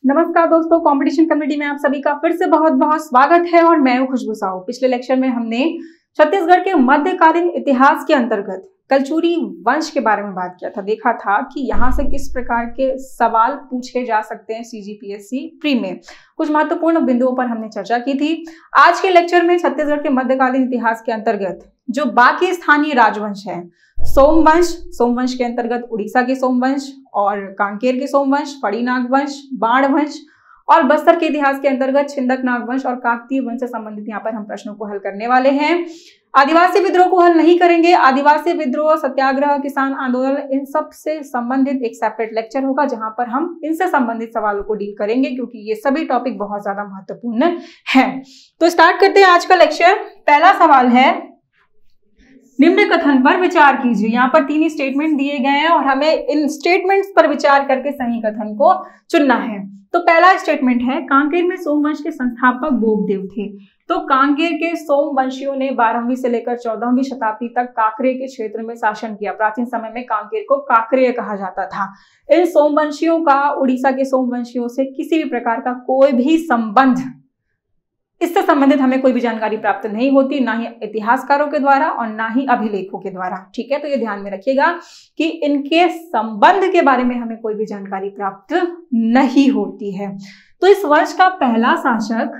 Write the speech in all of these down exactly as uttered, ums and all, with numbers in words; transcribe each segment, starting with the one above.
नमस्कार दोस्तों, competition community में आप सभी का फिर से बहुत बहुत स्वागत है और मैं हूं खुशबू साहू। पिछले लेक्चर में हमने छत्तीसगढ़ के मध्यकालीन इतिहास के अंतर्गत कलचुरी वंश के बारे में बात किया था। देखा था कि यहाँ से किस प्रकार के सवाल पूछे जा सकते हैं सीजीपीएससी प्री में। कुछ महत्वपूर्ण बिंदुओं पर हमने चर्चा की थी। आज के लेक्चर में छत्तीसगढ़ के मध्यकालीन इतिहास के अंतर्गत जो बाकी स्थानीय राजवंश है, सोमवंश, सोमवंश के अंतर्गत उड़ीसा के सोमवंश और कांकेर के सोमवंश, फड़ी नागवंश, बाण वंश और बस्तर के इतिहास के अंतर्गत छिंदक नागवंश और काकतीय वंश से संबंधित यहाँ पर हम प्रश्नों को हल करने वाले हैं। आदिवासी विद्रोह को हल नहीं करेंगे। आदिवासी विद्रोह, सत्याग्रह, किसान आंदोलन, इन सब से संबंधित एक सेपरेट लेक्चर होगा जहां पर हम इनसे संबंधित सवालों को डील करेंगे, क्योंकि ये सभी टॉपिक बहुत ज्यादा महत्वपूर्ण हैं। तो स्टार्ट करते हैं आज का लेक्चर। पहला सवाल है, निम्न कथन पर विचार कीजिए। यहाँ पर तीन स्टेटमेंट दिए गए हैं और हमें इन स्टेटमेंट्स पर विचार करके सही कथन को चुनना है। तो पहला स्टेटमेंट है, कांकेर में सोमवंश के संस्थापक बोपदेव थे। तो कांकेर के सोमवंशियों ने बारहवीं से लेकर चौदहवीं शताब्दी तक काकरे के क्षेत्र में शासन किया। प्राचीन समय में कांकेर को काकरेय कहा जाता था। इन सोमवंशियों का उड़ीसा के सोमवंशियों से किसी भी प्रकार का कोई भी संबंध, इससे संबंधित हमें कोई भी जानकारी प्राप्त नहीं होती, ना ही इतिहासकारों के द्वारा और ना ही अभिलेखों के द्वारा। ठीक है, तो ये ध्यान में रखिएगा कि इनके संबंध के बारे में हमें कोई भी जानकारी प्राप्त नहीं होती है। तो इस वंश का पहला शासक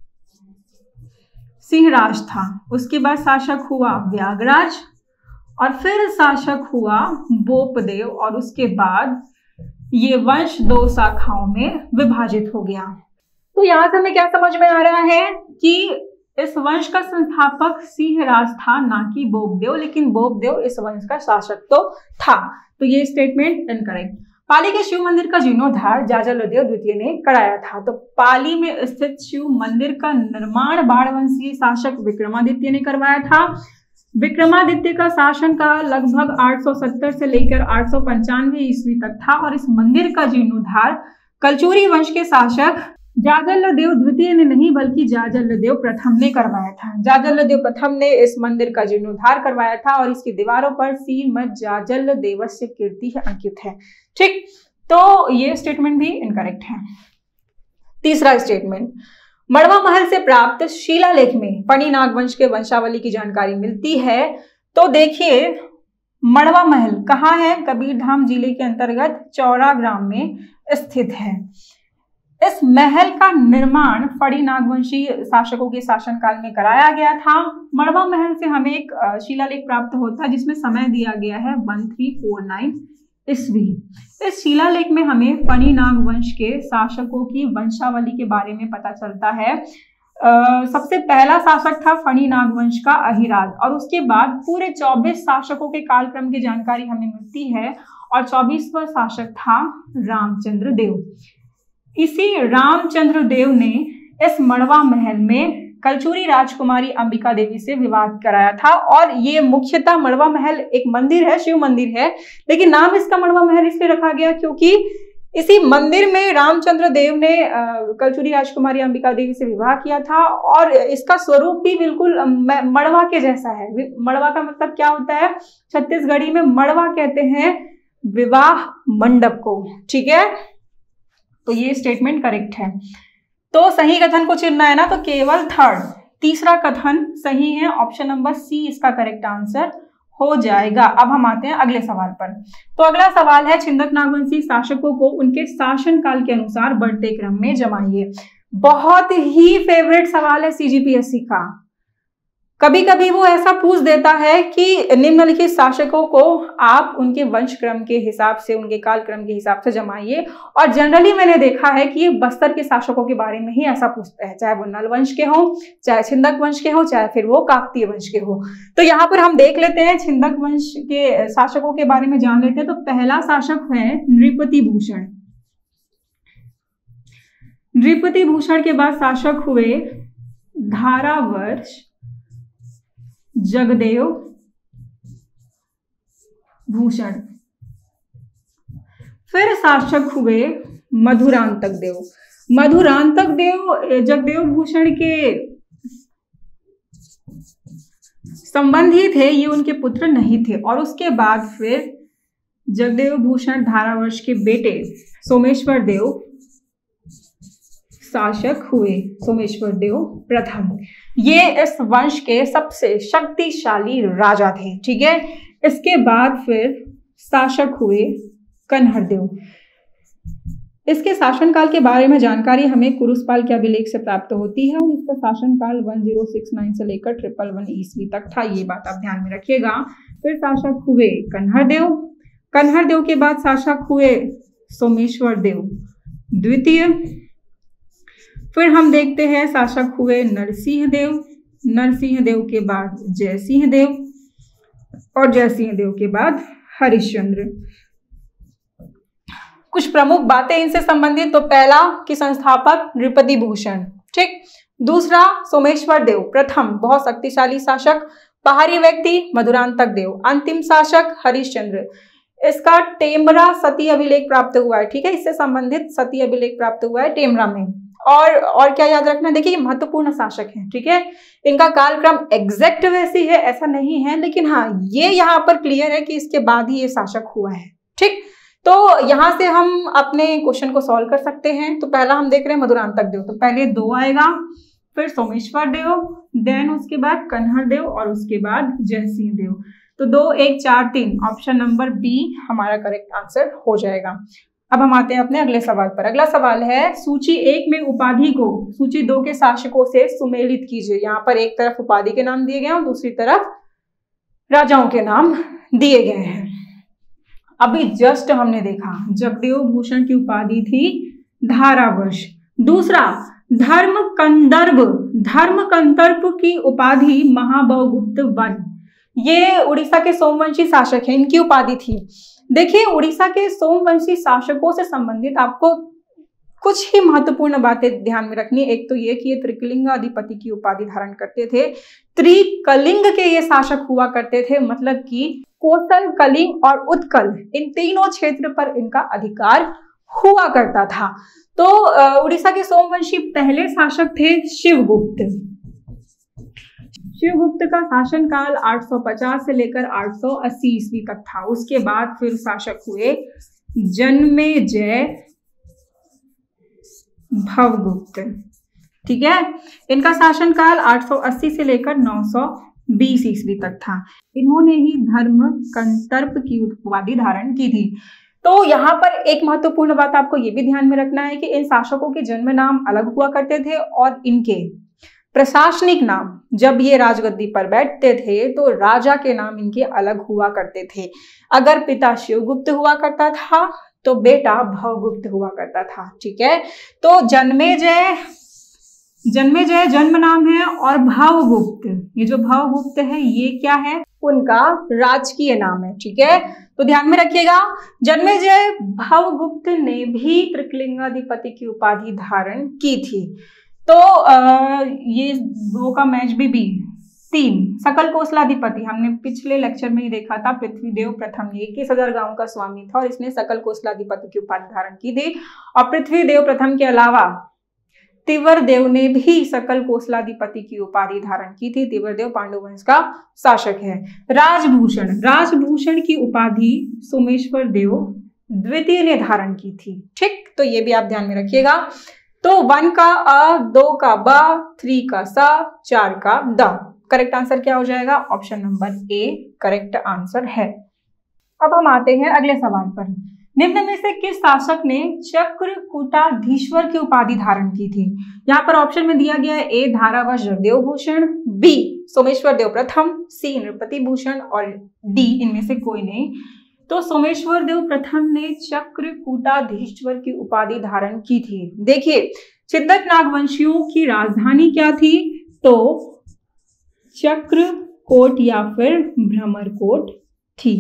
सिंहराज था, उसके बाद शासक हुआ व्यागराज और फिर शासक हुआ बोपदेव और उसके बाद ये वंश दो शाखाओं में विभाजित हो गया। तो यहां से हमें क्या समझ में आ रहा है कि इस वंश का संस्थापक सिंहराज था, ना कि बोपदेव, लेकिन बोपदेव इस वंश का शासक तो था। तो ये स्टेटमेंट इनकरेक्ट। पाली के शिव मंदिर का जीर्णोद्धार जाजलदेव द्वितीय ने कराया था। तो पाली में स्थित शिव मंदिर का निर्माण बाणवंशीय शासक विक्रमादित्य ने करवाया था। विक्रमादित्य का शासन का लगभग आठ सौ सत्तर से लेकर आठ सौ पंचानवे ईस्वी तक था और इस मंदिर का जीर्णोद्धार कलचुरी वंश के शासक जाजलदेव द्वितीय ने नहीं बल्कि जाजलदेव प्रथम ने करवाया था। जाजलदेव प्रथम ने इस मंदिर का जीर्णोद्धार करवाया था और इसकी दीवारों पर श्रीमद जाजलदेवस्य कीर्ति अंकित है। ठीक, तो ये स्टेटमेंट भी इनकरेक्ट है। तीसरा स्टेटमेंट, मड़वा महल से प्राप्त शिलालेख में फणी नागवंश के वंशावली की जानकारी मिलती है। तो देखिए, मड़वा महल कहाँ है? कबीरधाम जिले के अंतर्गत चौरा ग्राम में स्थित है। इस महल का निर्माण फड़ी नागवंशी शासकों के शासनकाल में कराया गया था। मड़वा महल से हमें एक शिलालेख प्राप्त होता है जिसमें समय दिया गया है तेरह सौ उनचास ईस्वी। इस शिलालेख में हमें फणी नागवंश के शासकों की वंशावली के बारे में पता चलता है। आ, सबसे पहला शासक था फणी नागवंश का अहिराज और उसके बाद पूरे चौबीस शासकों के कालक्रम की जानकारी हमें मिलती है और चौबीसवां शासक था रामचंद्र देव। इसी रामचंद्र देव ने इस मड़वा महल में कलचुरी राजकुमारी अंबिका देवी से विवाह कराया था और ये मुख्यतः मड़वा महल एक मंदिर है, शिव मंदिर है, लेकिन नाम इसका मड़वा महल इसलिए रखा गया क्योंकि इसी मंदिर में रामचंद्र देव ने कलचुरी राजकुमारी अंबिका देवी से विवाह किया था और इसका स्वरूप भी बिल्कुल मड़वा के जैसा है। मड़वा का मतलब क्या होता है? छत्तीसगढ़ी में मड़वा कहते हैं विवाह मंडप को। ठीक है, तो ये स्टेटमेंट करेक्ट है। तो सही कथन को चुनना है ना, तो केवल थर्ड, तीसरा कथन सही है। ऑप्शन नंबर सी इसका करेक्ट आंसर हो जाएगा। अब हम आते हैं अगले सवाल पर। तो अगला सवाल है, छिंदक नागवंशी शासकों को उनके शासन काल के अनुसार बढ़ते क्रम में जमाइए। बहुत ही फेवरेट सवाल है सीजीपीएससी का। कभी कभी वो ऐसा पूछ देता है कि निम्नलिखित शासकों को आप उनके वंश क्रम के हिसाब से, उनके काल क्रम के हिसाब से जमाइए। और जनरली मैंने देखा है कि ये बस्तर के शासकों के बारे में ही ऐसा पूछते हैं, चाहे वो नल वंश के हों, चाहे छिंदक वंश के हों, चाहे फिर वो काकतीय वंश के हों। तो यहाँ पर हम देख लेते हैं, छिंदक वंश के शासकों के बारे में जान लेते हैं। तो पहला शासक है नृपति भूषण। नृपति भूषण के बाद शासक हुए धारावर्ष जगदेव भूषण। फिर शासक हुए मधुरांतक देव। मधुरांतक देव जगदेव भूषण के संबंधी थे, ये उनके पुत्र नहीं थे। और उसके बाद फिर जगदेव भूषण धारावर्ष के बेटे सोमेश्वर देव शासक हुए सोमेश्वर देव प्रथम। ये इस वंश के सबसे शक्तिशाली राजा थे, ठीक है। इसके बाद फिर शासक हुए कन्हर देव। इसके शासनकाल के बारे में जानकारी हमें कुरुसपाल के अभिलेख से प्राप्त होती है और इसका शासनकाल वन ज़ीरो सिक्स नाइन से लेकर ट्रिपल वन ईस्वी तक था, ये बात आप ध्यान में रखिएगा। फिर शासक हुए कन्हर देव। कन्हर देव के बाद शासक हुए सोमेश्वर देव द्वितीय। फिर हम देखते हैं शासक हुए नरसिंह देव। नरसिंह देव के बाद जयसिंह देव और जयसिंह देव के बाद हरिश्चंद्र। कुछ प्रमुख बातें इनसे संबंधित, तो पहला कि संस्थापक नृपति भूषण, ठीक। दूसरा सोमेश्वर देव प्रथम, बहुत शक्तिशाली शासक। बाहरी व्यक्ति मधुरांतक देव। अंतिम शासक हरिश्चंद्र। इसका टेमरा सती अभिलेख प्राप्त हुआ है, ठीक है। इससे संबंधित सती अभिलेख प्राप्त हुआ है टेमरा में। और और क्या याद रखना, देखिए महत्वपूर्ण शासक हैं, ठीक है। इनका कालक्रम एग्जैक्ट वैसी है ऐसा नहीं है, लेकिन हाँ ये यहाँ पर क्लियर है कि इसके बाद ही ये शासक हुआ है, ठीक। तो यहाँ से हम अपने क्वेश्चन को सॉल्व कर सकते हैं। तो पहला हम देख रहे हैं मधुरांतक देव, तो पहले दो आएगा, फिर सोमेश्वर देव, देन उसके बाद कन्हर देव और उसके बाद जयसिंह देव। तो दो एक चार तीन, ऑप्शन नंबर बी हमारा करेक्ट आंसर हो जाएगा। अब हम आते हैं अपने अगले सवाल पर। अगला सवाल है, सूची एक में उपाधि को सूची दो के शासकों से सुमेलित कीजिए। यहाँ पर एक तरफ उपाधि के नाम दिए गए हैं और दूसरी तरफ राजाओं के नाम दिए गए हैं। अभी जस्ट हमने देखा जगदेव भूषण की उपाधि थी धारावर्ष। दूसरा धर्म कंदर्प, धर्म कंदर्प की उपाधि महाबहुगुप्त वन। ये उड़ीसा के सोमवंशी शासक हैं, इनकी उपाधि थी। देखिए उड़ीसा के सोमवंशी शासकों से संबंधित आपको कुछ ही महत्वपूर्ण बातें ध्यान में रखनी। एक तो ये कि ये त्रिकलिंग अधिपति की उपाधि धारण करते थे। त्रिकलिंग के ये शासक हुआ करते थे, मतलब कि कोसल, कलिंग और उत्कल, इन तीनों क्षेत्र पर इनका अधिकार हुआ करता था। तो उड़ीसा के सोमवंशी पहले शासक थे शिवगुप्त। शिवगुप्त का शासनकाल आठ सौ पचास से लेकर आठ सौ अस्सी ईस्वी तक था। उसके बाद फिर शासक हुए जन्मेजय भवगुप्त, ठीक है। इनका शासनकाल आठ सौ अस्सी से लेकर नौ सौ बीस ईस्वी तक था। इन्होंने ही धर्म कंदर्प की उपाधि धारण की थी। तो यहाँ पर एक महत्वपूर्ण बात आपको ये भी ध्यान में रखना है कि इन शासकों के जन्म नाम अलग हुआ करते थे और इनके प्रशासनिक नाम, जब ये राजगद्दी पर बैठते थे तो राजा के नाम इनके अलग हुआ करते थे। अगर पिता शिवगुप्त हुआ करता था तो बेटा भवगुप्त हुआ करता था, ठीक है। तो जन्मेजय जन्मेजय जन्म नाम है और भवगुप्त, ये जो भवगुप्त है ये क्या है, उनका राजकीय नाम है, ठीक है। तो ध्यान में रखिएगा जन्मेजय भवगुप्त ने भी त्रिकलिंगाधिपति की उपाधि धारण की थी। तो आ, ये दो का मैच भी बी। तीन सकल कोसलाधिपति, हमने पिछले लेक्चर में ही देखा था। पृथ्वीदेव प्रथम ने इक्कीस हजार गांवों का स्वामी था और इसने सकल कोसलाधिपति की उपाधि धारण की थी। और पृथ्वीदेव प्रथम के अलावा तिवरदेव ने भी सकल कोसलाधिपति की उपाधि धारण की थी। तिवरदेव पांडु वंश का शासक है। राजभूषण, राजभूषण की उपाधि सोमेश्वर देव द्वितीय ने धारण की थी, ठीक। तो ये भी आप ध्यान में रखिएगा। तो वन का अ, दो का ब, थ्री का स, चार का द। करेक्ट आंसर क्या हो जाएगा, option number A correct answer है। अब हम आते हैं अगले सवाल पर। निम्न में से किस शासक ने चक्रकूटाधीश्वर की उपाधि धारण की थी। यहाँ पर ऑप्शन में दिया गया है ए धारावर्ष जगदेव भूषण, बी सोमेश्वर देव प्रथम, सी नृपति भूषण और डी इनमें से कोई नहीं। तो सोमेश्वर देव प्रथम ने चक्रकूटाधीश्वर की उपाधि धारण की थी। देखिए चिंतक नागवंशियों की राजधानी क्या थी, तो चक्रकोट या फिर भ्रमरकोट थी।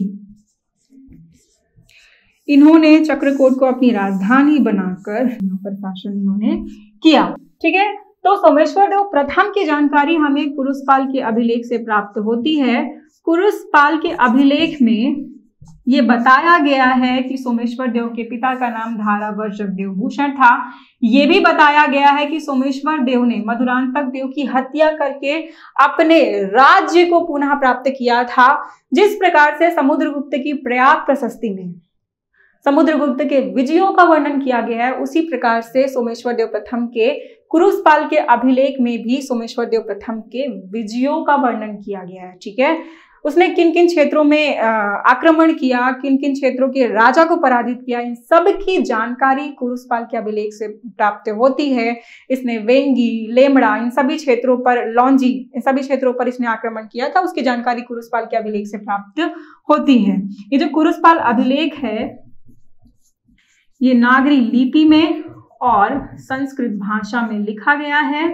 इन्होंने चक्रकोट को अपनी राजधानी बनाकर यहाँ पर शासन इन्होंने किया, ठीक है। तो सोमेश्वर देव प्रथम की जानकारी हमें कुरुसपाल के अभिलेख से प्राप्त होती है। कुरुसपाल के अभिलेख में ये बताया गया है कि सोमेश्वर देव के पिता का नाम धारावर्ष जगदेव भूषण था। ये भी बताया गया है कि सोमेश्वर देव ने मधुरांतक देव की हत्या करके अपने राज्य को पुनः प्राप्त किया था। जिस प्रकार से समुद्रगुप्त की प्रयाग प्रशस्ति में समुद्रगुप्त के विजयों का वर्णन किया गया है, उसी प्रकार से सोमेश्वर देव प्रथम के कुरुसपाल के अभिलेख में भी सोमेश्वर देव प्रथम के विजयों का वर्णन किया गया है। ठीक है, उसने किन किन क्षेत्रों में आक्रमण किया, किन किन क्षेत्रों के राजा को पराजित किया, इन सब की जानकारी कुरुसपाल के अभिलेख से प्राप्त होती है। इसने वेंगी, लेमड़ा, इन सभी क्षेत्रों पर, लौंजी, इन सभी क्षेत्रों पर इसने आक्रमण किया था, उसकी जानकारी कुरुसपाल के अभिलेख से प्राप्त होती है। ये जो कुरुसपाल अभिलेख है ये नागरी लिपि में और संस्कृत भाषा में लिखा गया है।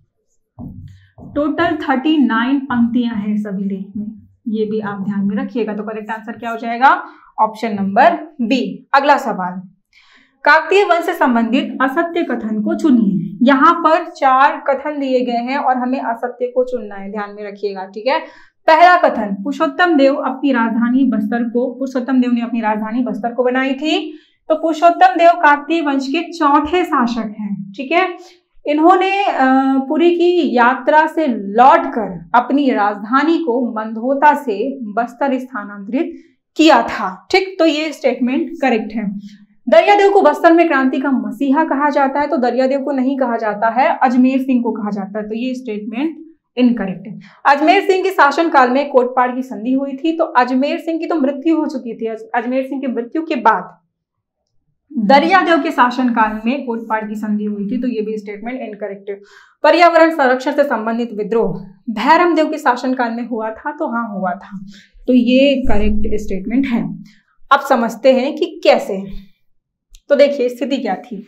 टोटल थर्टी नाइन पंक्तियां हैं इस अभिलेख में, ये भी आप ध्यान में रखिएगा। तो करेक्ट आंसर क्या हो जाएगा? Option number B. अगला सवाल, काकतीय वंश से संबंधित असत्य कथन को चुनिए। यहाँ पर चार कथन दिए गए हैं और हमें असत्य को चुनना है, ध्यान में रखिएगा। ठीक है, पहला कथन, पुरुषोत्तम देव अपनी राजधानी बस्तर को पुरुषोत्तम देव ने अपनी राजधानी बस्तर को बनाई थी। तो पुरुषोत्तम देव काकतीय वंश के चौथे शासक हैं। ठीक है, इन्होंने पुरी की यात्रा से लौटकर अपनी राजधानी को मंदहोता से बस्तर स्थानांतरित किया था। ठीक, तो ये स्टेटमेंट करेक्ट है। दरियादेव को बस्तर में क्रांति का मसीहा कहा जाता है, तो दरियादेव को नहीं कहा जाता है, अजमेर सिंह को कहा जाता है, तो ये स्टेटमेंट इनकरेक्ट है। अजमेर सिंह के शासनकाल में कोटपाड़ की संधि हुई थी, तो अजमेर सिंह की तो मृत्यु हो चुकी थी। अजमेर सिंह की मृत्यु के बाद दरियादेव के शासनकाल में कोटपाड़ की संधि हुई थी, तो ये भी स्टेटमेंट इनकरेक्ट है। पर्यावरण संरक्षण से संबंधित विद्रोह भैरम देव के शासनकाल में हुआ था, तो हाँ हुआ था, तो ये करेक्ट स्टेटमेंट है। अब समझते हैं कि कैसे। तो देखिए स्थिति क्या थी।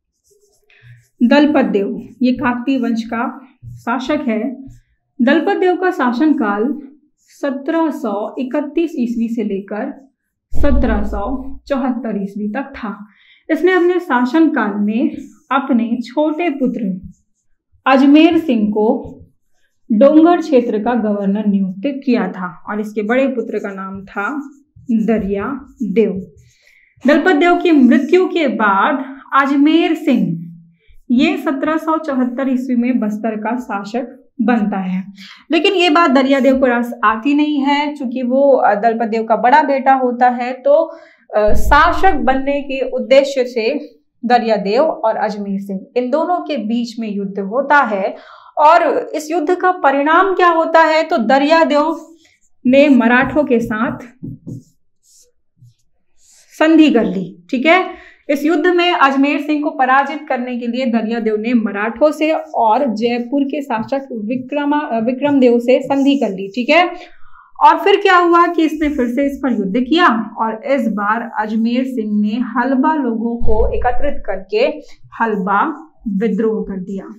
दलपत देव ये काकतीय वंश का शासक है। दलपत देव का शासनकाल सत्रह सौ इकतीस ईस्वी से लेकर सत्रह सौ चौहत्तर ईस्वी तक था। इसने अपने शासनकाल में अपने छोटे पुत्र अजमेर सिंह को डोंगर क्षेत्र का गवर्नर नियुक्त किया था और इसके बड़े पुत्र का नाम था दरिया देव। दलपत देव की मृत्यु के बाद अजमेर सिंह ये सत्रह सौ चौहत्तर ईस्वी में बस्तर का शासक बनता है। लेकिन ये बात दरियादेव को रस आती नहीं है, क्योंकि वो दलपत देव का बड़ा बेटा होता है, तो शासक बनने के उद्देश्य से दरियादेव और अजमेर सिंह इन दोनों के बीच में युद्ध होता है। और इस युद्ध का परिणाम क्या होता है, तो दरियादेव ने मराठों के साथ संधि कर ली। ठीक है, इस युद्ध में अजमेर सिंह को पराजित करने के लिए दरियादेव ने मराठों से और जयपुर के शासक विक्रमा विक्रम देव से संधि कर ली। ठीक है, और फिर क्या हुआ कि इसने फिर से इस पर युद्ध किया और इस बार अजमेर सिंह ने हलबा लोगों को एकत्रित करके हलबा विद्रोह कर दिया।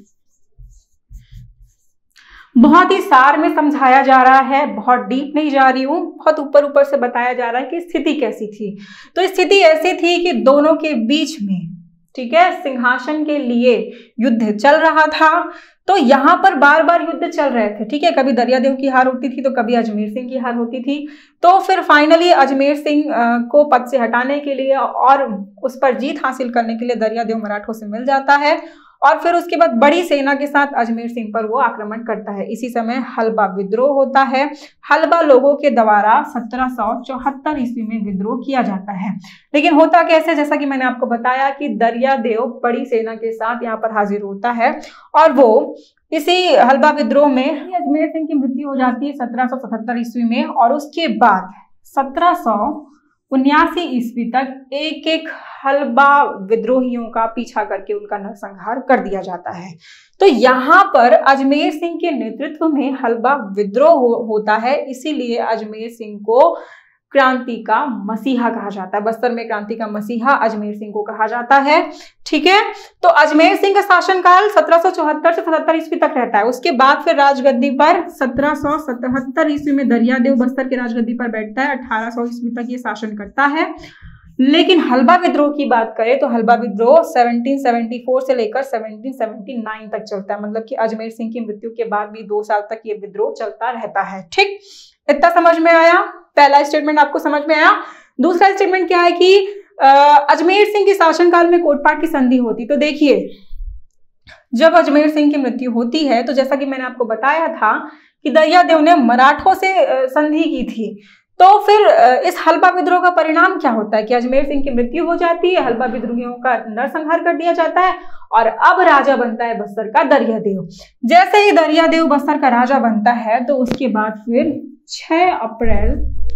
बहुत ही सार में समझाया जा रहा है, बहुत डीप नहीं जा रही हूं, बहुत ऊपर ऊपर से बताया जा रहा है कि स्थिति कैसी थी। तो स्थिति ऐसी थी कि दोनों के बीच में, ठीक है, सिंहासन के लिए युद्ध चल रहा था। तो यहाँ पर बार बार युद्ध चल रहे थे। ठीक है, कभी दरियादेव की हार होती थी तो कभी अजमेर सिंह की हार होती थी। तो फिर फाइनली अजमेर सिंह को पद से हटाने के लिए और उस पर जीत हासिल करने के लिए दरियादेव मराठों से मिल जाता है और फिर उसके बाद बड़ी सेना के साथ अजमेर सिंह पर वो आक्रमण करता है। इसी समय हलबा विद्रोह होता है। हलबा लोगों के द्वारा सत्रह सौ चौहत्तर ईस्वी में विद्रोह किया जाता है। लेकिन होता कैसे, जैसा कि मैंने आपको बताया कि दरियादेव बड़ी सेना के साथ यहाँ पर हाजिर होता है और वो इसी हलबा विद्रोह में अजमेर सिंह की मृत्यु हो जाती है सत्रह सौ सतहत्तर ईस्वी में और उसके बाद सत्रह सौ उन्यासी ईस्वी तक एक एक हलबा विद्रोहियों का पीछा करके उनका नरसंहार कर दिया जाता है। तो यहाँ पर अजमेर सिंह के नेतृत्व में हलबा विद्रोह हो, होता है, इसीलिए अजमेर सिंह को क्रांति का मसीहा कहा जाता है। बस्तर में क्रांति का मसीहा अजमेर सिंह को कहा जाता है। ठीक है, तो अजमेर सिंह का शासनकाल सत्रह सौ चौहत्तर से सतहत्तर ईस्वी तक रहता है। उसके बाद फिर राजगद्दी पर सत्रह सौ सतहत्तर ईस्वी में दरियादेव बस्तर के राजगद्दी पर बैठता है। अठारह सौ ईस्वी तक ये शासन करता है। लेकिन हलबा विद्रोह की बात करें तो हलबा विद्रोह सत्रह सौ चौहत्तर से लेकर सत्रह सौ उन्यासी तक चलता है। मतलब कि अजमेर सिंह की मृत्यु के बाद भी दो साल तक ये विद्रोह चलता रहता है। ठीक, इतना समझ में आया? पहला स्टेटमेंट आपको समझ में आया। दूसरा स्टेटमेंट क्या है कि अजमेर सिंह के शासनकाल में कोटपाड़ की संधि होती। तो देखिए, जब अजमेर सिंह की मृत्यु होती है तो जैसा कि मैंने आपको बताया था कि दरियादेव ने मराठों से संधि की थी, तो फिर इस हल्बा विद्रोह का परिणाम क्या होता है कि अजमेर सिंह की मृत्यु हो जाती है, हल्बा विद्रोहियों का नरसंहार कर दिया जाता है और अब राजा बनता है बस्तर का दरियादेव। जैसे ही दरियादेव बस्तर का राजा बनता है तो उसके बाद फिर छह अप्रैल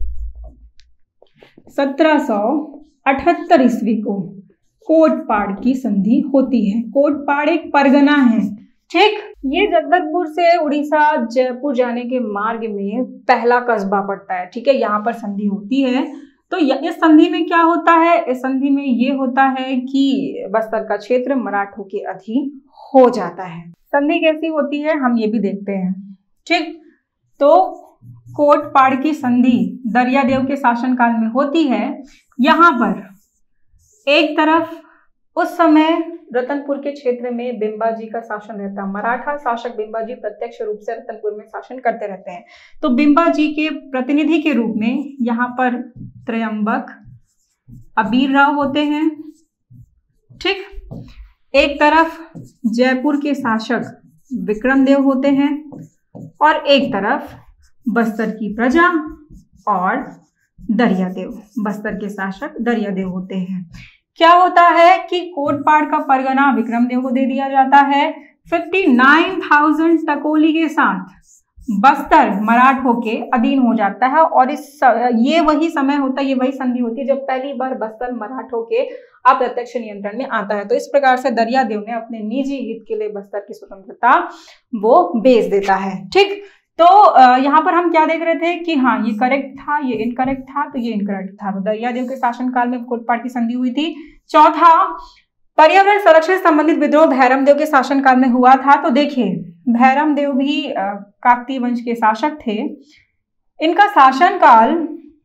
सत्रह सौ अठहत्तर ईस्वी को कोटपाड़ की संधि होती है। कोटपाड़ एक परगना है, ठीक। ये जगदलपुर से उड़ीसा जयपुर जाने के मार्ग में पहला कस्बा पड़ता है, ठीक है। यहाँ पर संधि होती है। तो इस संधि में क्या होता है, इस संधि में ये होता है कि बस्तर का क्षेत्र मराठों के अधीन हो जाता है। संधि कैसी होती है हम ये भी देखते हैं, ठीक। तो कोटपाड़ की संधि दरियादेव के शासनकाल में होती है। यहाँ पर एक तरफ उस समय रतनपुर के क्षेत्र में बिंबाजी का शासन रहता। मराठा शासक बिंबाजी प्रत्यक्ष रूप से रतनपुर में शासन करते रहते हैं। तो बिंबाजी के प्रतिनिधि के रूप में यहाँ पर त्रयंबक अबीर राव होते हैं, ठीक। एक तरफ जयपुर के शासक विक्रमदेव होते हैं और एक तरफ बस्तर की प्रजा और दरियादेव, बस्तर के शासक दरियादेव होते हैं। क्या होता है कि कोटपाड़ का परगना विक्रमदेव को दे दिया जाता है। उनसठ हज़ार टकोली के साथ बस्तर मराठों के अधीन हो जाता है और इस ये वही समय होता है, ये वही संधि होती है जब पहली बार बस्तर मराठों के अप्रत्यक्ष नियंत्रण में आता है। तो इस प्रकार से दरियादेव ने अपने निजी हित के लिए बस्तर की स्वतंत्रता वो बेच देता है, ठीक। तो यहाँ पर हम क्या देख रहे थे कि हाँ ये करेक्ट था, ये इनकरेक्ट था, तो ये इनकरेक्ट था। तो दरियादेव के शासनकाल में कोटपाड़ की संधि हुई थी। चौथा, पर्यावरण संरक्षण से संबंधित विद्रोह भैरमदेव के शासनकाल में हुआ था। तो देखिए भैरमदेव भी काकतीय वंश के शासक थे। इनका शासनकाल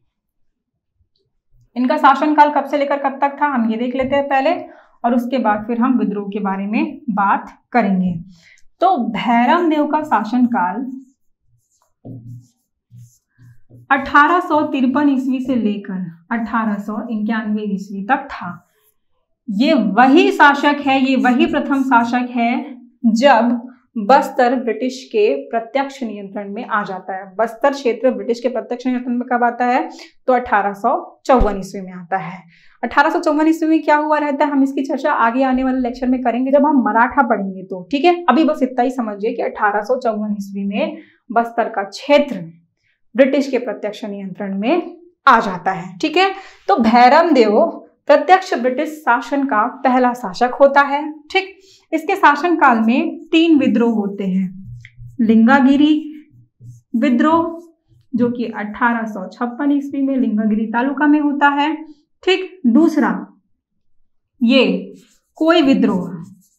इनका शासनकाल कब से लेकर कब तक था हम ये देख लेते हैं पहले, और उसके बाद फिर हम विद्रोह के बारे में बात करेंगे। तो भैरमदेव का शासनकाल अठारह सौ तिरपन ईस्वी से लेकर अठारह सौ इक्यानवे ईस्वी तक था। ये वही शासक है, ये वही प्रथम शासक है जब बस्तर ब्रिटिश के प्रत्यक्ष नियंत्रण में आ जाता है। बस्तर क्षेत्र ब्रिटिश के प्रत्यक्ष नियंत्रण में कब आता है, तो अठारह सौ चौवन ईस्वी में आता है। अठारह सौ चौवन ईस्वी में क्या हुआ रहता है हम इसकी चर्चा आगे आने वाले लेक्चर में करेंगे जब हम मराठा पढ़ेंगे तो, ठीक है। अभी बस इतना ही समझिए कि अठारह सौ चौवन ईस्वी में बस्तर का क्षेत्र ब्रिटिश के प्रत्यक्ष नियंत्रण में आ जाता है, ठीक है। तो भैरमदेव प्रत्यक्ष ब्रिटिश शासन का पहला शासक होता है, ठीक। इसके शासनकाल में तीन विद्रोह होते हैं। लिंगागिरी विद्रोह जो कि अठारह सौ छप्पन ईस्वी में लिंगागिरी तालुका में होता है, ठीक। दूसरा ये कोई विद्रोह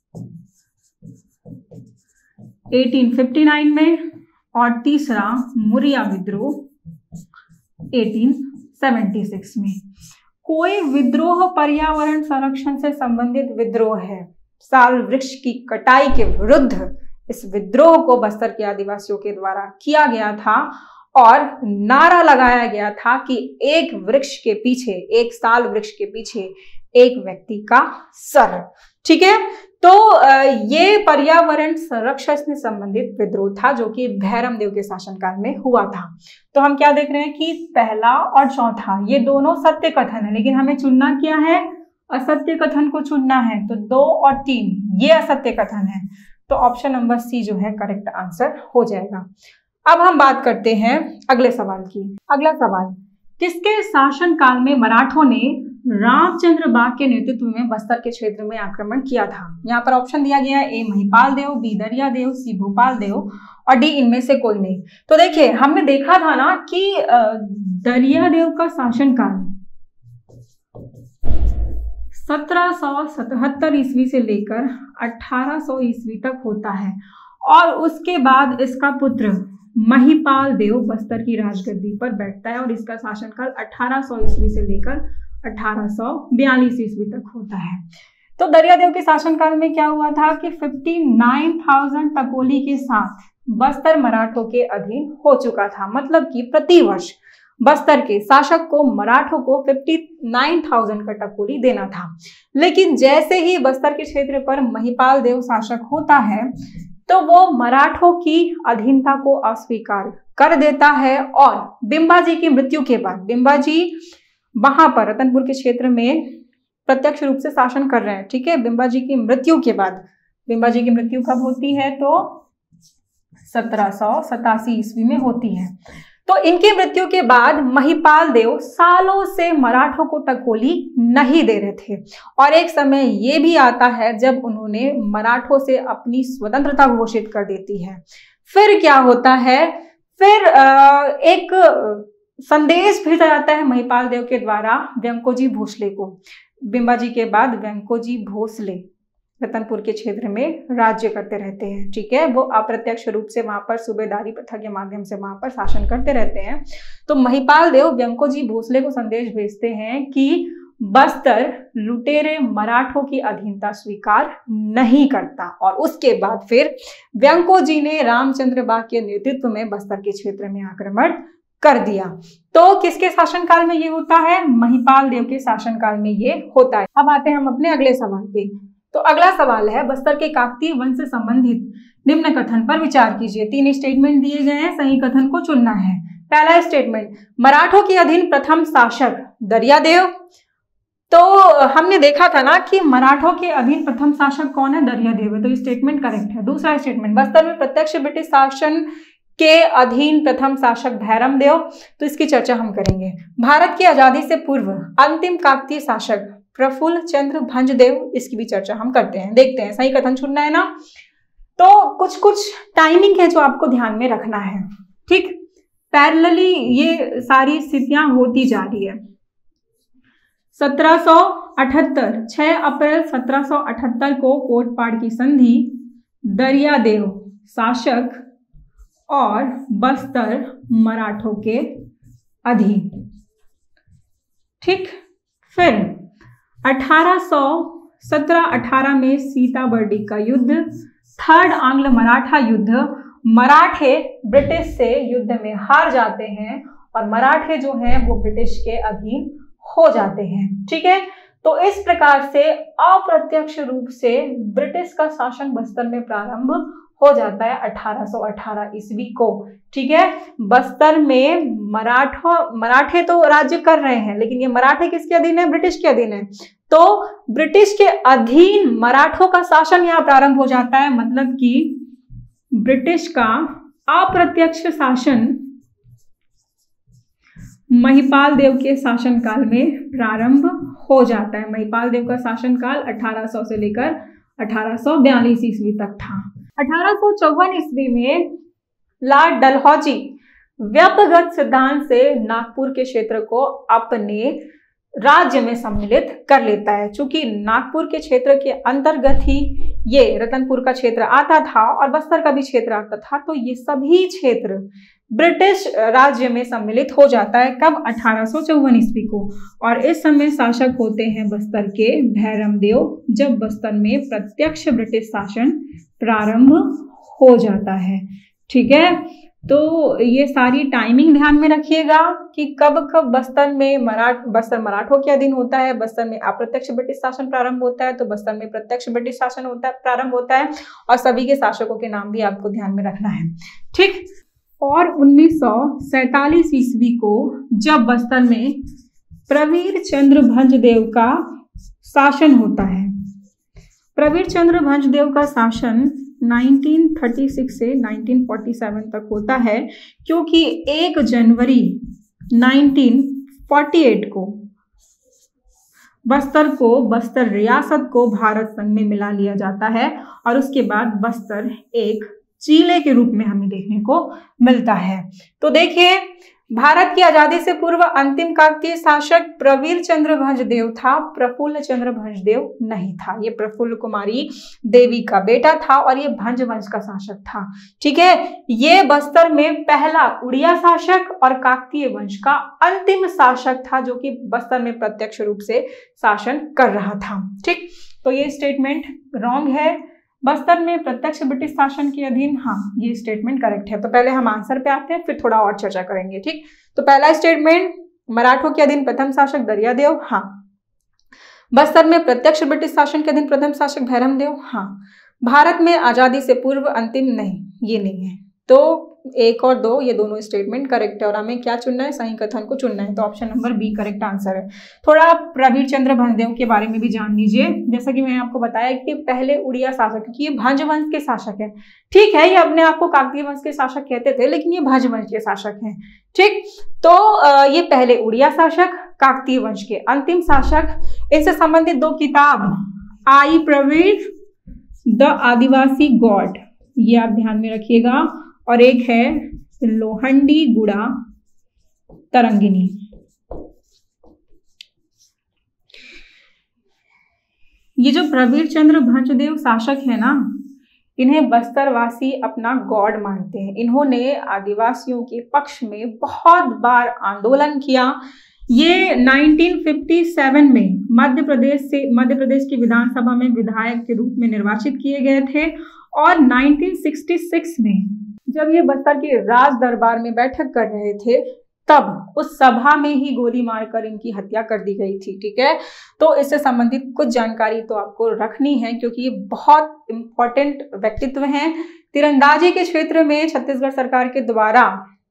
अठारह सौ उनसठ में, और तीसरा मुरिया विद्रोह अठारह सौ छिहत्तर में। कोई विद्रोह पर्यावरण संरक्षण से संबंधित विद्रोह है। साल वृक्ष की कटाई के विरुद्ध इस विद्रोह को बस्तर के आदिवासियों के द्वारा किया गया था और नारा लगाया गया था कि एक वृक्ष के पीछे, एक साल वृक्ष के पीछे एक व्यक्ति का सर, ठीक है। तो ये पर्यावरण संरक्षण से संबंधित विद्रोह था जो कि भैरमदेव के शासनकाल में हुआ था। तो हम क्या देख रहे हैं कि पहला और चौथा ये दोनों सत्य कथन है, लेकिन हमें चुनना क्या है, असत्य कथन को चुनना है। तो दो और तीन ये असत्य कथन है, तो ऑप्शन नंबर सी जो है करेक्ट आंसर हो जाएगा। अब हम बात करते हैं अगले सवाल की। अगला सवाल, किसके शासनकाल में मराठों ने रामचंद्र बाग के नेतृत्व में बस्तर के क्षेत्र में आक्रमण किया था? यहाँ पर ऑप्शन दिया गया है, A Mahipal Dev, B Dariyadev, C Bhopal Dev और डी इनमें से कोई नहीं। तो देखिए हमने देखा था ना कि दरियादेव का शासनकाल सत्रह सौ सतहत्तर ईस्वी से लेकर अठारह सौ ईस्वी तक होता है और उसके बाद इसका पुत्र महिपाल देव बस्तर की राजगद्दी पर बैठता है और इसका शासनकाल अठारह सौ ईस्वी से लेकर अठारह सौ बयालीस ईस्वी तक होता है। तो दरियादेव के शासनकाल में क्या हुआ था कि उनसठ हज़ार टकोली के साथ बस्तर मराठों के अधीन हो चुका था। मतलब कि प्रतिवर्ष बस्तर के शासक को मराठों को उनसठ हज़ार का टकोली देना था। लेकिन जैसे ही बस्तर के क्षेत्र पर महिपाल देव शासक होता है तो वो मराठों की अधीनता को अस्वीकार कर देता है और बिंबाजी की मृत्यु के बाद, बिंबाजी वहां पर रतनपुर के क्षेत्र में प्रत्यक्ष रूप से शासन कर रहे हैं, ठीक है। बिंबाजी की मृत्यु के बाद, बिंबाजी की मृत्यु कब होती है तो सत्रह सौ सतासी ईस्वी में होती है। तो इनकी मृत्यु के बाद महिपाल देव सालों से मराठों को टकोली नहीं दे रहे थे और एक समय ये भी आता है जब उन्होंने मराठों से अपनी स्वतंत्रता घोषित कर देती है। फिर क्या होता है, फिर एक संदेश भेजा जाता है महिपाल देव के द्वारा व्यंकोजी भोसले को। बिंबाजी के बाद व्यंकोजी भोसले रतनपुर के क्षेत्र में राज्य करते रहते हैं, ठीक है। वो अप्रत्यक्ष रूप से वहां पर सूबेदारी प्रथा के माध्यम से वहां पर शासन करते रहते हैं। तो महिपाल देव व्यंकोजी भोसले को संदेश भेजते हैं कि बस्तर लुटेरे मराठों की अधीनता स्वीकार नहीं करता और उसके बाद फिर व्यंकोजी ने रामचंद्र बाग के नेतृत्व में बस्तर के क्षेत्र में आक्रमण कर दिया। तो किसके शासनकाल में ये होता है, महिपाल देव के शासनकाल में ये होता है। अब आते हैं हम अपने अगले सवाल पे। तो अगला सवाल है, बस्तर के काकतीय वंश से संबंधित निम्न कथन पर विचार कीजिए। तीन स्टेटमेंट दिए गए हैं, सही कथन को चुनना है। पहला स्टेटमेंट, मराठों के अधीन प्रथम शासक दरियादेव। तो हमने देखा था ना कि मराठों के अधीन प्रथम शासक कौन है, दरियादेव है, तो ये स्टेटमेंट करेक्ट है। दूसरा स्टेटमेंट, बस्तर में प्रत्यक्ष ब्रिटिश शासन के अधीन प्रथम शासक भैरम देव, तो इसकी चर्चा हम करेंगे। भारत की आजादी से पूर्व अंतिम काकतीय शासक प्रफुल्ल चंद्र भंजदेव, इसकी भी चर्चा हम करते हैं, देखते हैं। सही कथन चुनना है ना। तो कुछ कुछ टाइमिंग है जो आपको ध्यान में रखना है, ठीक। पैरेलली ये सारी स्थितियां होती जा रही है। सत्रह सौ अठहत्तर, छह अप्रैल सत्रह सौ अठहत्तर को कोटपाड़ की संधि, दरियादेव शासक और बस्तर मराठों के अधीन, ठीक। फिर अठारह सौ सत्रह अठारह में सीताबर्डी का युद्ध, थर्ड आंग्ल मराठा युद्ध, मराठे ब्रिटिश से युद्ध में हार जाते हैं और मराठे जो हैं वो ब्रिटिश के अधीन हो जाते हैं, ठीक है। तो इस प्रकार से अप्रत्यक्ष रूप से ब्रिटिश का शासन बस्तर में प्रारंभ हो जाता है अठारह सौ अठारह ईस्वी को, ठीक है। बस्तर में मराठा मराठे तो राज्य कर रहे हैं, लेकिन ये मराठे किसके अधीन है, ब्रिटिश के अधीन है। तो ब्रिटिश के अधीन मराठों का शासन यहाँ प्रारंभ हो जाता है, मतलब कि ब्रिटिश का अप्रत्यक्ष शासन महिपाल देव के शासनकाल में प्रारंभ हो जाता है। महिपाल देव का शासनकाल अठारह सौ से लेकर अठारह सौ बयालीस ईस्वी तक था। अठारह सौ चौवन ईस्वी में लॉर्ड डलहौजी व्यक्तिगत सिद्धांत से नागपुर के क्षेत्र को अपने राज्य में सम्मिलित कर लेता है। चूंकि नागपुर के क्षेत्र के अंतर्गत ही ये रतनपुर का क्षेत्र आता था और बस्तर का भी क्षेत्र आता था, तो ये सभी क्षेत्र ब्रिटिश राज्य में सम्मिलित हो जाता है। कब, अठारह सौ चौवन ईस्वी को। और इस समय शासक होते हैं बस्तर के भैरम देव, जब बस्तर में प्रत्यक्ष ब्रिटिश शासन प्रारंभ हो जाता है, ठीक है। तो ये सारी टाइमिंग ध्यान में रखिएगा कि कब कब बस्तर में मराठ बस्तर मराठों के अधीन होता है, बस्तर में अप्रत्यक्ष ब्रिटिश शासन प्रारंभ होता है, तो बस्तर में प्रत्यक्ष ब्रिटिश शासन होता है प्रारंभ होता है, और सभी के शासकों के नाम भी आपको ध्यान में रखना है, ठीक। और उन्नीस सौ सैतालीस ईस्वी को जब बस्तर में प्रवीर चंद्र भंजदेव का शासन होता है, प्रवीर चंद्र भंजदेव का शासन उन्नीस सौ छत्तीस से उन्नीस सौ सैंतालीस तक होता है, क्योंकि एक जनवरी उन्नीस सौ अड़तालीस को बस्तर को बस्तर रियासत को भारत संघ में मिला लिया जाता है और उसके बाद बस्तर एक जिले के रूप में हमें देखने को मिलता है। तो देखिए, भारत की आजादी से पूर्व अंतिम काकतीय शासक प्रवीर चंद्र भंजदेव था, प्रफुल्ल चंद्र भंजदेव नहीं था। ये प्रफुल्ल कुमारी देवी का बेटा था और ये भंज वंश का शासक था, ठीक है। ये बस्तर में पहला उड़िया शासक और काकतीय वंश का अंतिम शासक था, जो कि बस्तर में प्रत्यक्ष रूप से शासन कर रहा था, ठीक। तो ये स्टेटमेंट रॉन्ग है। बस्तर में प्रत्यक्ष ब्रिटिश शासन के अधीन, हाँ, ये स्टेटमेंट करेक्ट है। तो पहले हम आंसर पे आते हैं, फिर थोड़ा और चर्चा करेंगे, ठीक। तो पहला स्टेटमेंट, मराठों के अधीन प्रथम शासक दरियादेव, हाँ। बस्तर में प्रत्यक्ष ब्रिटिश शासन के अधीन प्रथम शासक भैरम देव, हाँ। भारत में आजादी से पूर्व अंतिम नहीं, ये नहीं है। तो एक और दो, ये दोनों स्टेटमेंट करेक्ट है और हमें क्या चुनना है, सही कथन को चुनना है। तो option number B correct answer है। थोड़ा प्रवीर चंद्र भंजदेव के बारे में भी जान लीजिए। जैसा कि मैंने आपको बताया कि पहले उड़िया शासक, क्योंकि ये भंज वंश के शासक है, ठीक है, ये अपने आप को काकतीय वंश के शासक कहते थे, लेकिन ये भंज वंश के शासक हैं, ठीक। तो ये पहले उड़िया शासक, काकतीय वंश के अंतिम शासक। इनसे संबंधित दो किताब आई प्रवीर द आदिवासी गॉड, ये आप ध्यान में रखिएगा, और एक है लोहंडी गुड़ा तरंगिनी। ये जो प्रवीर चंद्र भंजदेव शासक है ना, इन्हें बस्तरवासी अपना गॉड मानते हैं। इन्होंने आदिवासियों के पक्ष में बहुत बार आंदोलन किया। ये उन्नीस सौ सत्तावन में मध्य प्रदेश से मध्य प्रदेश की विधानसभा में विधायक के रूप में निर्वाचित किए गए थे, और उन्नीस सौ छियासठ में जब ये बस्तर के राज दरबार में बैठक कर रहे थे, तब उस सभा में ही गोली मारकर इनकी हत्या कर दी गई थी, ठीक है। तो इससे संबंधित कुछ जानकारी तो आपको रखनी है, क्योंकि ये बहुत इंपॉर्टेंट व्यक्तित्व हैं। तीरंदाजी के क्षेत्र में छत्तीसगढ़ सरकार के द्वारा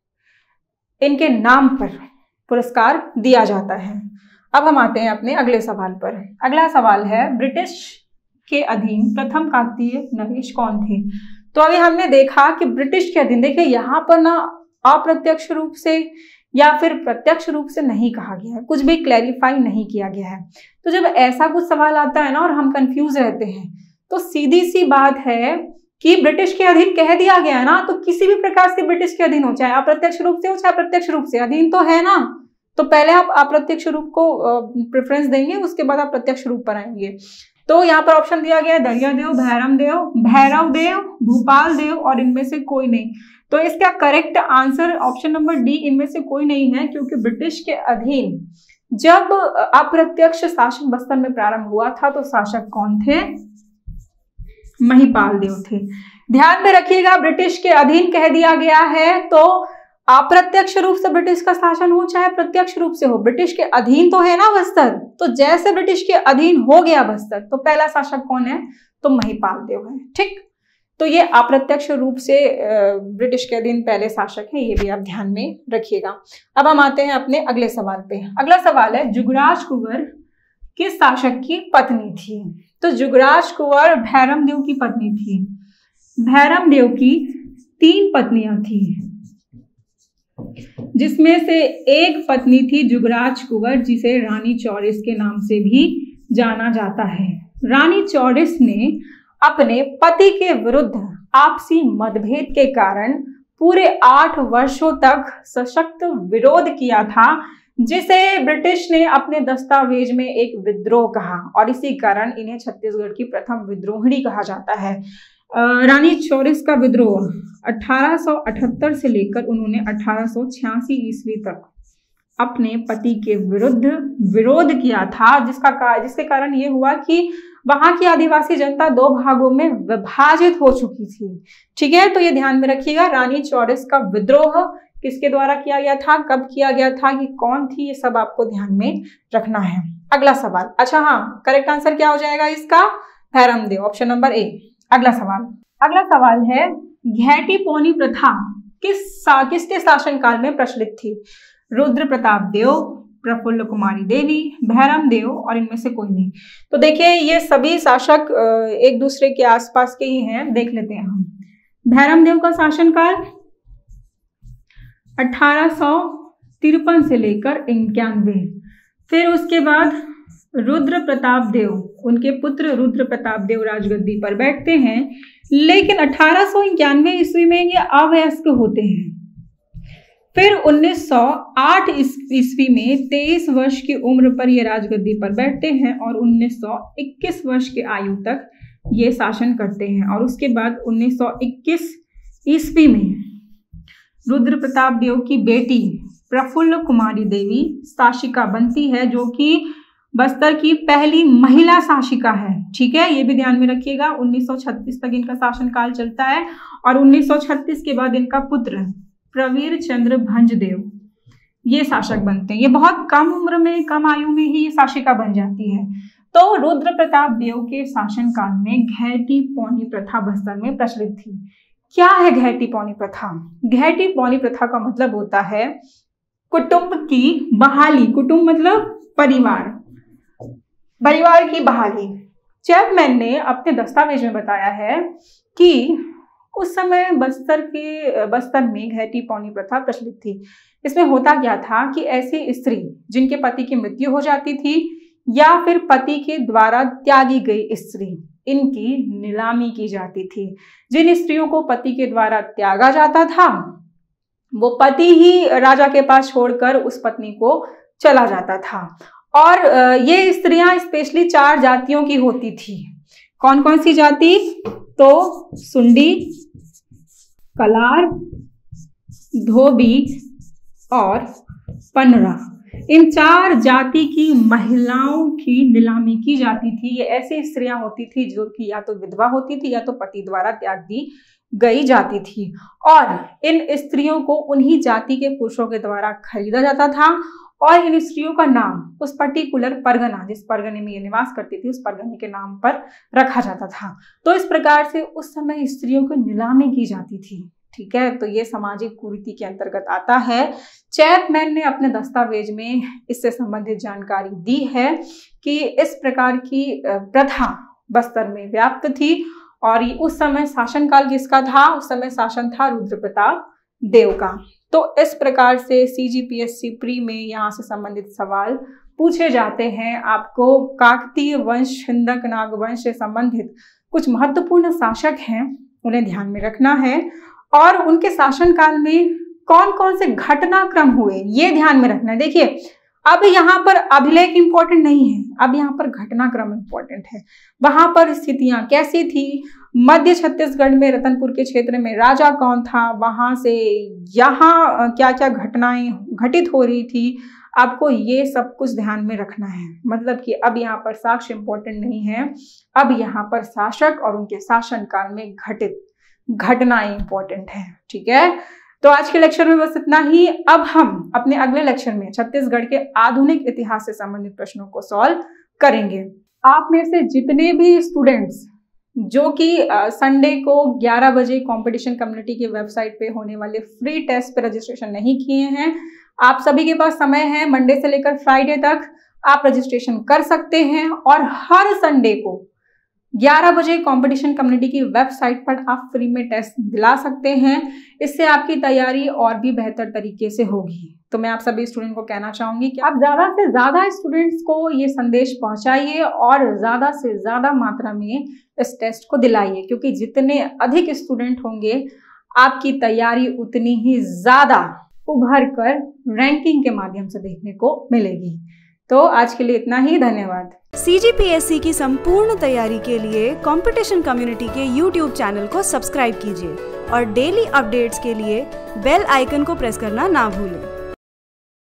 इनके नाम पर पुरस्कार दिया जाता है। अब हम आते हैं अपने अगले सवाल पर। अगला सवाल है, ब्रिटिश के अधीन प्रथम काकतीय नरेश कौन थे? तो अभी हमने देखा कि ब्रिटिश के अधीन, देखिए यहाँ पर ना अप्रत्यक्ष रूप से या फिर प्रत्यक्ष रूप से नहीं कहा गया है, कुछ भी क्लैरिफाई नहीं किया गया है। तो जब ऐसा कुछ सवाल आता है ना और हम कंफ्यूज रहते हैं, तो सीधी सी बात है कि ब्रिटिश के अधीन कह दिया गया है ना, तो किसी भी प्रकार से ब्रिटिश के अधीन हो, चाहे अप्रत्यक्ष रूप से हो चाहे प्रत्यक्ष रूप से, अधीन तो है ना। तो पहले आप अप्रत्यक्ष रूप को प्रेफरेंस देंगे, उसके बाद आप प्रत्यक्ष रूप पर आएंगे। तो यहाँ पर ऑप्शन दिया गया है दरिया देव, भैरम देव, भैरव देव, भूपाल देव और इनमें से कोई नहीं। तो इसका correct answer option number D, इनमें से कोई नहीं है, क्योंकि ब्रिटिश के अधीन जब अप्रत्यक्ष शासन बस्तर में प्रारंभ हुआ था तो शासक कौन थे? महिपाल देव थे। ध्यान में रखिएगा, ब्रिटिश के अधीन कह दिया गया है, तो अप्रत्यक्ष रूप से ब्रिटिश का शासन हो चाहे प्रत्यक्ष रूप से हो, ब्रिटिश के अधीन तो है ना बस्तर। तो जैसे ब्रिटिश के अधीन हो गया बस्तर, तो पहला शासक कौन है? तो महिपाल देव है, ठीक। तो ये अप्रत्यक्ष रूप से ब्रिटिश के अधीन पहले शासक हैं, ये भी आप ध्यान में रखिएगा। अब हम आते हैं अपने अगले सवाल पे। अगला सवाल है, जुगराज कुंवर किस शासक की पत्नी थी? तो जुगराज कुंवर भैरम देव की पत्नी थी। भैरम देव की तीन पत्नियां थी, जिसमें से एक पत्नी थी जुगराज कुंवर, जिसे रानी चौरिस के नाम से भी जाना जाता है। रानी चौरिस ने अपने पति के विरुद्ध आपसी मतभेद के कारण पूरे आठ वर्षों तक सशक्त विरोध किया था, जिसे ब्रिटिश ने अपने दस्तावेज में एक विद्रोह कहा, और इसी कारण इन्हें छत्तीसगढ़ की प्रथम विद्रोहिणी कहा जाता है। रानी चौरिस का विद्रोह अठारह सौ अठहत्तर से लेकर उन्होंने अठारह सौ छियासी ईस्वी तक अपने पति के विरुद्ध विरोध किया था, जिसका का, जिसके कारण ये हुआ कि वहां की आदिवासी जनता दो भागों में विभाजित हो चुकी थी, ठीक है। तो ये ध्यान में रखिएगा, रानी चौरिस का विद्रोह किसके द्वारा किया गया था, कब किया गया था, कि कौन थी, ये सब आपको ध्यान में रखना है। अगला सवाल, अच्छा हाँ, करेक्ट आंसर क्या हो जाएगा इसका? Bhairam Dev, option number A. अगला सवाल अगला सवाल है, घेटी पौनी प्रथा किस किसके शासनकाल में प्रचलित थी? रुद्र प्रताप देव, प्रफुल्ल कुमारी देवी, भैरम देव और इनमें से कोई नहीं। तो देखिए, ये सभी शासक एक दूसरे के आसपास के ही हैं, देख लेते हैं हम। भैरम देव का शासनकाल अठारह सौ तिरपन से लेकर इक्यानवे। फिर उसके बाद रुद्र प्रताप देव, उनके पुत्र रुद्र प्रताप देव राजगद्दी पर बैठते हैं, लेकिन अठारह सौ इक्यानवे ईस्वी में ये अवयस्क होते हैं। फिर उन्नीस सौ आठ ईस्वी में तेईस वर्ष की उम्र पर ये राजगद्दी पर बैठते हैं और उन्नीस सौ इक्कीस वर्ष की आयु तक ये शासन करते हैं। और उसके बाद उन्नीस सौ इक्कीस ईस्वी में रुद्र प्रताप देव की बेटी प्रफुल्ल कुमारी देवी शासिका बनती है, जो कि बस्तर की पहली महिला शासिका है, ठीक है। ये भी ध्यान में रखिएगा। उन्नीस सौ छत्तीस तक इनका शासनकाल चलता है और उन्नीस सौ छत्तीस के बाद इनका पुत्र प्रवीर चंद्र भंजदेव ये शासक बनते हैं। ये बहुत कम उम्र में, कम आयु में ही शासिका बन जाती है। तो रुद्र प्रताप देव के शासनकाल में घेटी पौनी प्रथा बस्तर में प्रचलित थी। क्या है घेटी पौनी प्रथा? घेटी पौनी प्रथा का मतलब होता है कुटुंब की बहाली। कुटुंब मतलब परिवार, परिवार की बहाली। चैपमैन ने अपने दस्तावेज में बताया है कि उस समय बस्तर के बस्तर में घेटी पौनी प्रथा प्रचलित थी। इसमें होता क्या था कि ऐसी स्त्री जिनके पति की मृत्यु हो जाती थी या फिर पति के द्वारा त्यागी गई स्त्री, इनकी नीलामी की जाती थी। जिन स्त्रियों को पति के द्वारा त्यागा जाता था वो पति ही राजा के पास छोड़कर उस पत्नी को चला जाता था। और ये स्त्रियां स्पेशली चार जातियों की होती थी। कौन कौन सी जाति? तो सुंडी, कलार, धोबी और पनरा। इन चार जाति की महिलाओं की नीलामी की जाती थी। ये ऐसी स्त्रियां होती थी जो कि या तो विधवा होती थी या तो पति द्वारा त्याग दी गई जाती थी। और इन स्त्रियों को उन्हीं जाति के पुरुषों के द्वारा खरीदा जाता था और इन स्त्रियों का नाम उस पर्टिकुलर परगना, जिस परगने में ये निवास करती थी, उस परगने के नाम पर रखा जाता था। तो इस प्रकार से उस समय स्त्रियों को नीलामी की जाती थी। ठीक है, तो ये सामाजिक कुरीति के अंतर्गत आता है। चैपमैन ने अपने दस्तावेज में इससे संबंधित जानकारी दी है कि इस प्रकार की प्रथा बस्तर में व्याप्त थी। और उस समय शासनकाल किसका था? उस समय शासन था रुद्र प्रताप देव का। तो इस प्रकार से सीजीपीएससी प्री में यहाँ से संबंधित सवाल पूछे जाते हैं। आपको काकतीय वंश, हिंदक नाग वंश से संबंधित कुछ महत्वपूर्ण शासक हैं, उन्हें ध्यान में रखना है। और उनके शासनकाल में कौन कौन से घटनाक्रम हुए ये ध्यान में रखना है। देखिए, अब यहाँ पर अभिलेख इंपॉर्टेंट नहीं है, अब यहाँ पर घटनाक्रम इंपॉर्टेंट है। वहां पर स्थितियां कैसी थी, मध्य छत्तीसगढ़ में रतनपुर के क्षेत्र में राजा कौन था, वहां से यहाँ क्या क्या घटनाएं घटित हो रही थी, आपको ये सब कुछ ध्यान में रखना है। मतलब कि अब यहाँ पर साक्ष्य इंपॉर्टेंट नहीं है, अब यहाँ पर शासक और उनके शासनकाल में घटित घटनाएं इंपॉर्टेंट है। ठीक है, तो आज के लेक्चर में बस इतना ही। अब हम अपने अगले लेक्चर में छत्तीसगढ़ के आधुनिक इतिहास से संबंधित प्रश्नों को सॉल्व करेंगे। आप में से जितने भी स्टूडेंट्स जो कि संडे को ग्यारह बजे कंपटीशन कम्युनिटी की वेबसाइट पे होने वाले फ्री टेस्ट पे रजिस्ट्रेशन नहीं किए हैं, आप सभी के पास समय है, मंडे से लेकर फ्राइडे तक आप रजिस्ट्रेशन कर सकते हैं। और हर संडे को ग्यारह बजे कंपटीशन कम्युनिटी की वेबसाइट पर आप फ्री में टेस्ट दिला सकते हैं। इससे आपकी तैयारी और भी बेहतर तरीके से होगी। तो मैं आप सभी स्टूडेंट को कहना चाहूंगी कि आप ज्यादा से ज्यादा स्टूडेंट्स को ये संदेश पहुंचाइए और ज्यादा से ज्यादा मात्रा में इस टेस्ट को दिलाइए, क्योंकि जितने अधिक स्टूडेंट होंगे आपकी तैयारी उतनी ही ज्यादा उभर कर रैंकिंग के माध्यम से देखने को मिलेगी। तो आज के लिए इतना ही, धन्यवाद। सीजीपीएससी की संपूर्ण तैयारी के लिए कंपटीशन कम्युनिटी के यूट्यूब चैनल को सब्सक्राइब कीजिए और डेली अपडेट्स के लिए बेल आइकन को प्रेस करना ना भूलें।